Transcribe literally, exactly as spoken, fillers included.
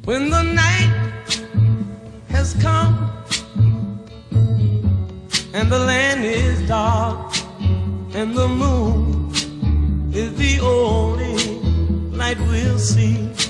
When the night has come and the land is dark and the moon is the only light we'll see,